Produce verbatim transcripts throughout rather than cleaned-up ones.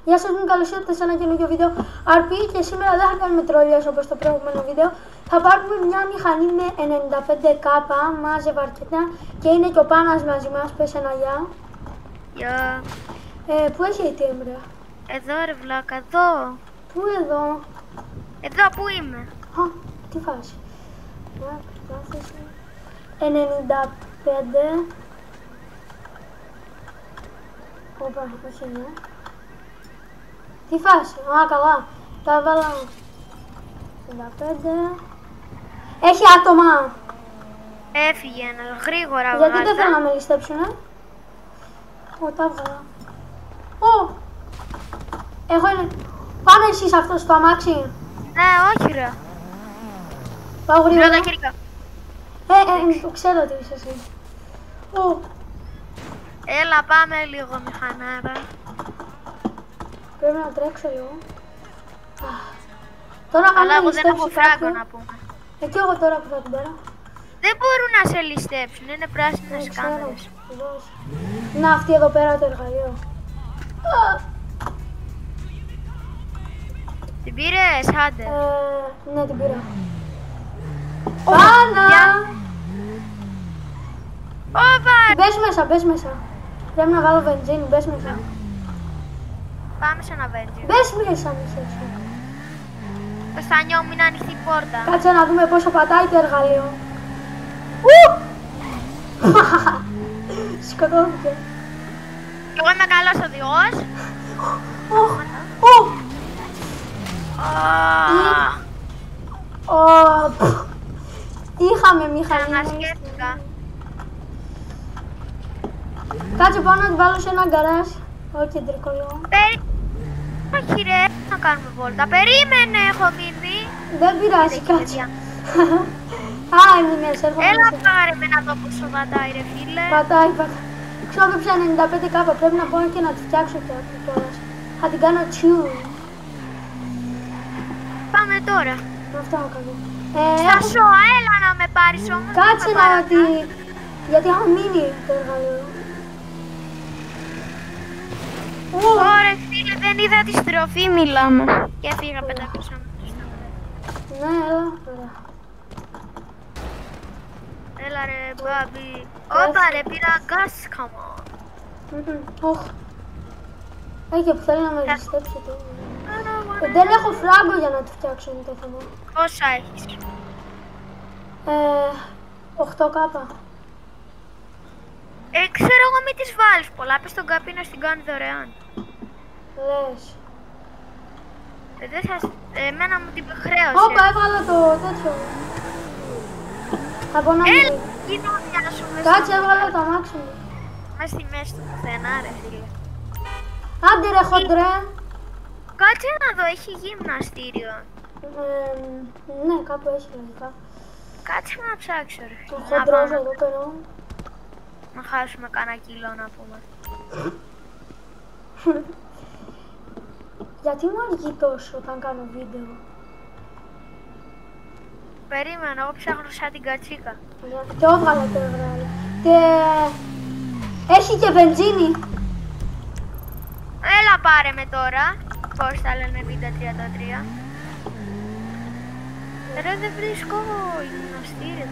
Γεια σας, καλώς ήρθατε σε ένα καινούργιο βίντεο αρ πι και σήμερα δεν θα κάνουμε τρόλιες όπως το προηγούμενο βίντεο. Θα πάρουμε μια μηχανή με ενενήντα πέντε κάπα, μάζευα αρκετά και είναι και ο Πάνας μαζί μας, πες ένα γεια. Γεια. Ε, πού έχει η τι εμ ρε? Εδώ ρε βλάκα, εδώ. Πού εδώ? Εδώ που είμαι. Α, τι φάση. ενενήντα πέντε. Όπα, όχι ναι. Τι φάση, α καλά, τα έβαλα ενενήντα πέντε. Έχει άτομα. Έφυγε ένα, γρήγορα. Γιατί βγάλτε. δεν θέλω να με ληστέψουνε. Ω, τα έβαλα. Ω, έχω είναι. Πάμε εσείς αυτό στο αμάξι. Ναι, όχι ρε. Πάω γρήγορα. Ρώτα χέρια. Ε, ε, το ξέρω ότι είσαι εσύ. Ω, Έλα πάμε λίγο μηχανάρα. πρέπει να τρέξω λίγο. Τώρα Αλλά αν εγώ με δεν έχω ληστέψει φράγκο κάποιον. να πούμε. Ε, και εγώ τώρα που θα την πάρω. Δεν μπορούν να σε ληστέψουν, είναι πράσινες Ε, ξέρω. κάμερες. Δώσ'. Να αυτή εδώ πέρα το εργαλείο. Α, Την πήρες, άντε. ε, ναι, την πήρα. Πάνα! Όπα! Μπες μέσα, μπες μέσα. Πρέπει να βάλω βενζίνη, μπες μέσα. Πάμε σε ένα βέντζιο. Μπες μέσα, μη σε εσύ. Το στανιό μου είναι ανοιχτή η πόρτα. Κάτσε να δούμε πόσο πατάει το εργαλείο. Ου! Σκοτώθηκε. Και εγώ είμαι καλός οδηγός. Ου! Ου! Α, Ω, πφ. Είχαμε μηχανή. Ξανασκέφτηκα. Κάτσε πάω να την βάλω σε ένα γκαράζ. Όχι κεντρικό λίγο. Περί... Όχι ρε, να κάνουμε βόλτα. Περίμενε, έχω μείνει. Δεν πειράζει, Έχει κάτσε. παιδιά. Α, έμεινες, έρχομαι. Έλα σε- πάρε με να δω πόσο πατάει ρε φίλε. Πατάει, πατάει. Ξόδεψα ενενήντα πέντε κάπα, πρέπει να πάω και να τη φτιάξω κιόλας. Θα την κάνω tune. Πάμε τώρα. Αυτό θα κάνω. Στα Ε, σώα, έλα να με πάρεις όμως. κάτσε δεν να με τη... παρακάνεις. Γιατί έχω μείνει το εργαλείο. Ου, Ωραία φίλε, δεν είδα τη στροφή, μιλάμε. Και έφυγα πεντακόσια μέτρα στα μέρα. ναι, έλα. Ωραία. Έλα ρε μπάμπι. Όπα ρε, πήρα gas, come on. Μμμ, Οχ. Έχει και που θέλει να με ληστέψει τώρα. Ε, Δεν έχω φράγκο για να τη φτιάξω, είναι το θέμα. Πόσα έχεις? Ε, οκτώ κάπα. Ε, ξέρω εγώ μην τις βάλεις πολλά, πες τον Καπί να στην κάνει δωρεάν. Λες. Ε, δεν θα... ε, εμένα μου την χρέωσε. Όπα, έβαλα το τέτοιο. Από να Έλα, μην. κοινωνιά σου μες Κάτσε, στο- έβαλα το αμάξι μου. μες στη μέση του πουθενά ρε φίλε. Άντε ρε χοντρέ. Κάτσε να δω, έχει γυμναστήριο. Ε, ναι, κάπου έχει λογικά. Κάτσε να ψάξω ρε. Το Να χοντρός πάμε. εδώ πέρα. Να χάσουμε κανένα κιλό να πούμε. Γιατί μου αργεί τόσο όταν κάνω βίντεο. Περίμενα, εγώ ψάχνω σαν την κατσίκα. Το έβγαλα το εργαλείο. Και... έχει και βενζίνη. Έλα πάρε με τώρα. Πώς τα λένε β τριάντα τρία. Ρε δεν βρίσκω γυμναστήριο.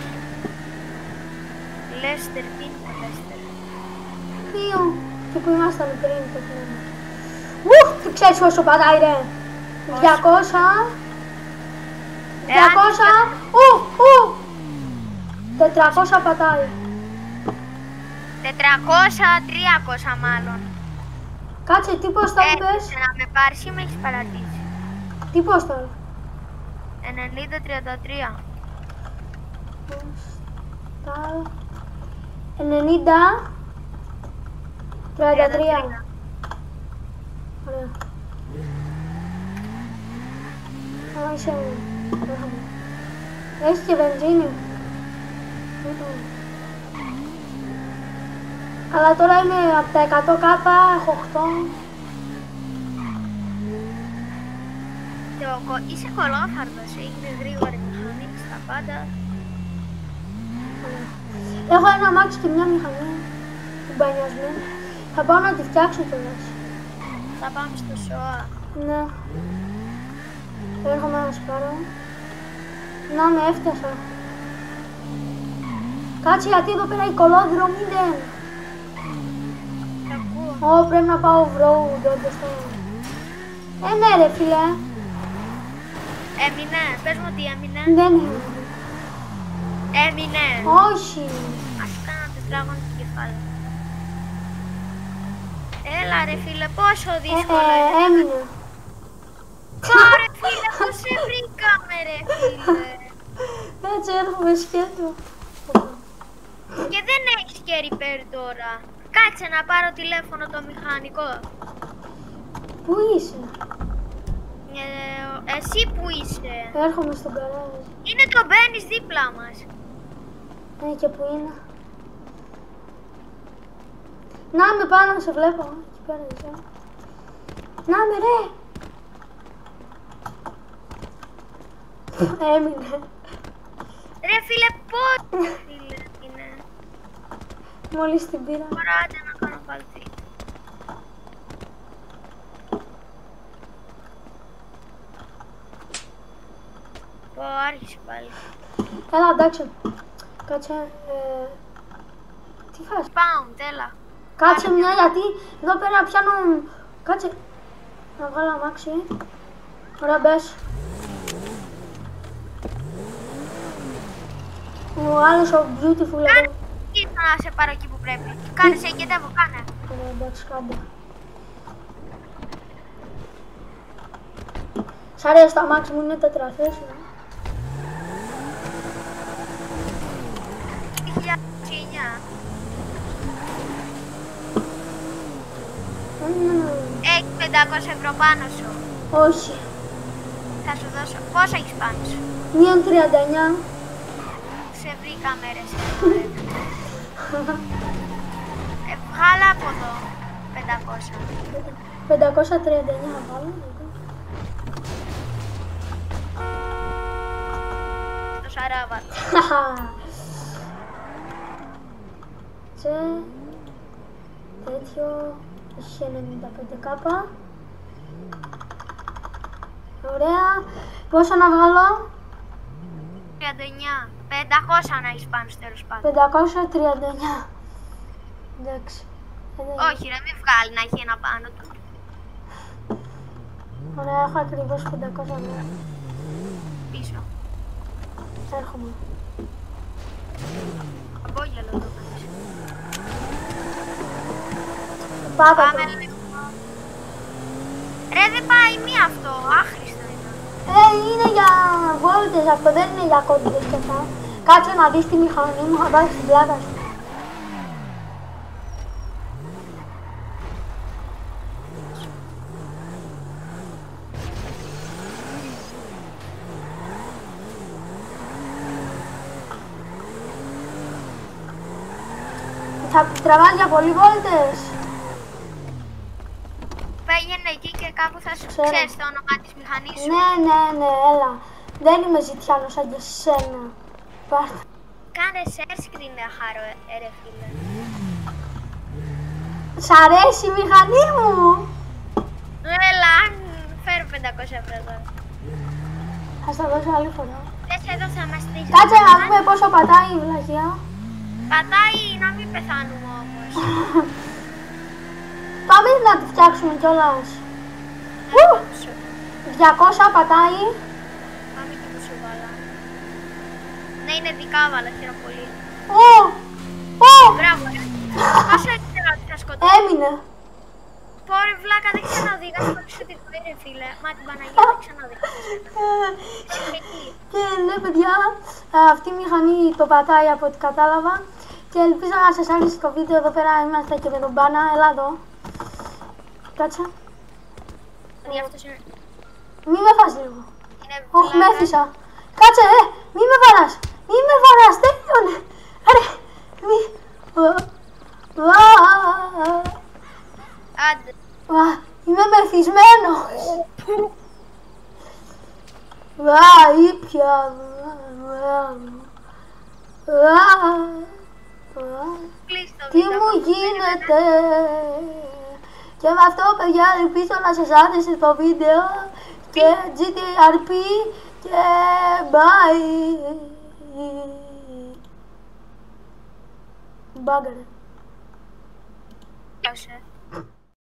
Λέστερ, τι είναι Λέστερ? Ποιο. Και που ήμασταν πριν το θέμα. Ουφ, τι ξέρεις πόσο πατάει ρε. διακόσια. διακόσια. Ου, ου. τετρακόσια πατάει. τετρακόσια, τριακόσια μάλλον. Κάτσε, τι ποστάλ πες. Έρχεσαι να με πάρεις ή με έχεις παρατήσει? Τι ποστάλ. ενενήντα τριάντα τρία. Ποστάλ. ενενήντα. τριάντα τρία. Ωραία. Α, είσαι... Έχει και βενζίνη. Μμμ. Αλλά τώρα είμαι από τα εκατό κάπα, έχω οκτώ. Το κο- Είσαι κολόφαρδος, έγινε γρήγορη μηχανή στα πάντα. Έχω ένα αμάξι και μια μηχανή μπανιασμένη. Θα πάω να τη φτιάξω κιόλας. Θα πάμε στο ΣΟΑ. Ναι. Έρχομαι να σου πάρω. Να με έφτασα. Κάτσε γιατί εδώ πέρα η κολόδρομη δεν. Σ' ακούω. Ω, πρέπει να πάω off-road όντως τώρα. Ε, ναι ρε φίλε. Έμεινε. Πες μου ότι έμεινε. Δεν είναι. Έμεινε. Όχι. Ας κάνω τετράγωνο στο κεφάλι. Έλα ρε φίλε, πόσο Ε, δύσκολο ε, είναι. έμεινε. Τώρα φίλε, πώς σε βρήκαμε ρε φίλε. Έτσι έρχομαι σκέτο. Και δεν έχεις και repair τώρα. Κάτσε να πάρω τηλέφωνο το μηχανικό. Πού είσαι? Ε, εσύ που είσαι? Έρχομαι στον καράζ. Είναι το μπαίνεις δίπλα μας. Ναι, και πού είναι? Να με πάνω να σε βλέπω. Εκεί πέρα είσαι. Να με ρε. Έμεινε. Ρε φίλε, πώς φίλε είναι. Μόλις την πήρα. Τώρα άντε να κάνω πάλι τι. Πω, άρχισε πάλι. Έλα, εντάξει. Κάτσε. Ε... Τι φας? Pound, έλα. Κάτσε μια γιατί εδώ πέρα πιάνω. Κάτσε. Να βγάλω αμάξι. Ωραία, μπες. Ο άλλος ο beautiful εδώ. Κάνε κοίτα να σε πάρω εκεί που πρέπει. Κάνε, σε εγκαιτεύω, κάνε. Ωραία, εντάξει, κάντε. Σ' αρέσει το αμάξι μου, είναι τετραθέσιο. δύο χιλιάδες εννιά. Έχει πεντακόσια ευρώ πάνω σου. Όχι. Θα σου δώσω. Πόσα έχεις πάνω σου? Μείον τριάντα εννιά. Σε βρήκαμε ρε σε. Ε, βγάλα από εδώ. πεντακόσια. πεντακόσια τριάντα εννιά βάλω. Το Σαράβατο. Σε τέτοιο έχει ενενήντα πέντε κάπα. Ωραία. Πόσα να βγάλω? τριάντα εννιά. πεντακόσια να έχεις πάνω στο τέλος πάντων. πεντακόσια τριάντα εννιά. Εντάξει. Όχι ρε, μην βγάλει να έχει ένα πάνω του. Ωραία, έχω ακριβώς πεντακόσια ευρώ. Πίσω. Έρχομαι. Απόγελο το κάνεις. Πάτα Πάμε το. λίγο. Ρε δεν πάει μία αυτό, άχρηστο είναι. Ε, είναι για βόλτες αυτό, δεν είναι για κόντιδες και αυτά. Κάτσε να δεις τη μηχανή μου, θα πάρεις την πλάκα σου. Θα τραβάς για πολλοί βόλτες. Πήγαινε εκεί και κάπου θα σου Ξέρω. ξέρεις το όνομα της μηχανής σου. Ναι, ναι, ναι, έλα. Δεν είμαι ζητιάνος σαν και σένα. Πάρτε. Κάνε share screen να χαρώ, ε, ρε φίλε. Σ' αρέσει η μηχανή μου. Έλα, φέρω πεντακόσια ευρώ τώρα. Θα στα δώσω άλλη φορά. Θες εδώ θα μας τρεις. Κάτσε να δούμε πόσο πατάει η βλαχιά. Πατάει να μην πεθάνουμε όμως. Πάμε να τη φτιάξουμε κιόλας. Να πάμε σου. διακόσια πατάει. Πάμε και που σου βάλα. Ναι, είναι δικά βάλα, χαίρομαι πολύ. Ω! Ω! Μπράβο, ρε. Πόσο ήξερα ότι θα σκοτώσει. Έμεινε. Πόρε βλάκα, δεν ξαναδίγα στο εξωτικό, ρε φίλε. Μα την Παναγία δεν ξαναδίγα. Και ναι παιδιά, αυτή η μηχανή το πατάει από ό,τι κατάλαβα. Και ελπίζω να σας άρεσε το βίντεο. Εδώ πέρα είμαστε και με τον Μπάνα. Έλα εδώ. Κάτσε. Δηλαδή αυτός είναι... Μη με φας λίγο. είναι Όχι, με βλάκα. έφυσα. Κάτσε, ε, μη με βαράς. Μη με βαράς, τέλειωνε. Ρε, μη. Βα, Άντε. βα, είμαι μεθυσμένο. Βα, ήπια. Βα, βα. Κλείς το Τι βίντεο, μου αυτό γίνεται, Και με αυτό, παιδιά, ελπίζω να σας άρεσε το βίντεο και τζι τι έι αρ πι και bye. Μπάγκαρε. Γεια σου.